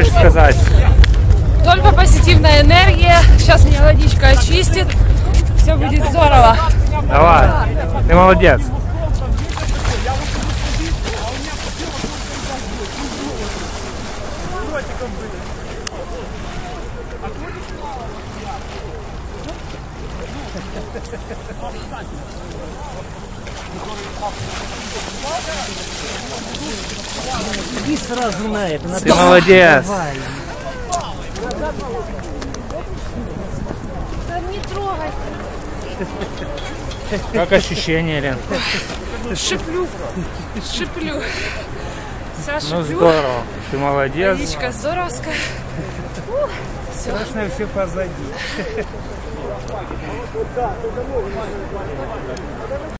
хочешь сказать? Только позитивная энергия. Сейчас меня водичка очистит. Все будет здорово. Давай, ты молодец. Иди сразу на это. Ты молодец. Да не трогай. Как ощущение, Лен? Шиплю. Шиплю. Вся Ну шиплю. здорово, ты молодец. Водичка здоровская. Все. Страшно все позади.